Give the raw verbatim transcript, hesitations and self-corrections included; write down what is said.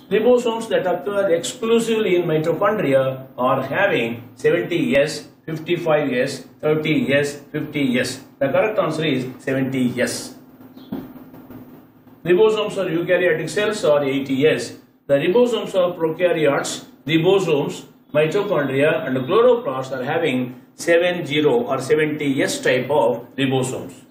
Ribosomes that occur exclusively in mitochondria are having seventy S, fifty-five S, thirty S, fifty S. The correct answer is seventy S. Ribosomes of eukaryotic cells are eighty S. The ribosomes of prokaryotes, ribosomes, mitochondria and chloroplasts are having seventy or seventy S type of ribosomes.